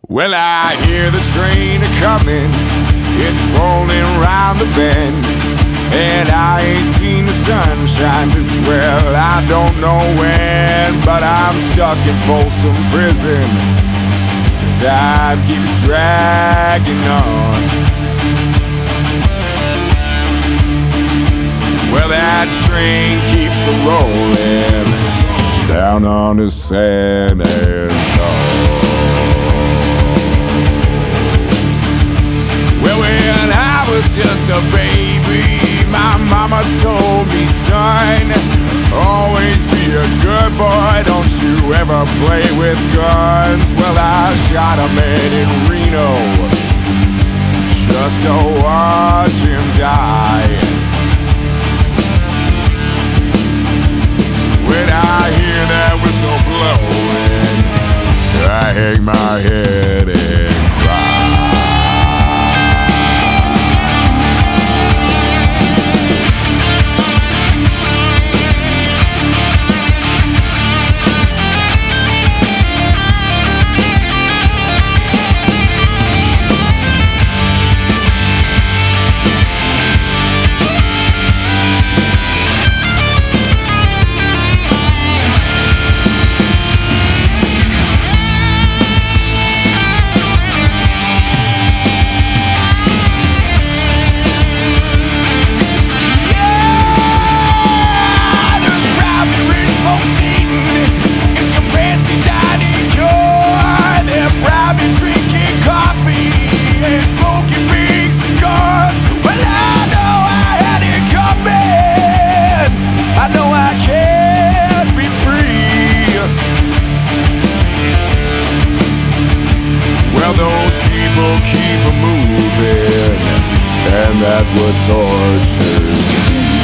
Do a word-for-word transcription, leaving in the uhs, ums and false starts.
Well, I hear the train a-comin', it's rolling round the bend, and I ain't seen the sunshine since, well, I don't know when. But I'm stuck in Folsom Prison, time keeps dragging on. Well, that train keeps a-rolling down on to San Antone. Well, when I was just a baby, my mama told me, son, always be a good boy, don't you ever play with guns. Well, I shot a man in Reno just to watch him die. When I hear that whistle blowing, I hang my head and cry. Drinking coffee and smoking big cigars. Well, I know I had it coming, I know I can't be free. Well, those people keep moving, and that's what tortures me.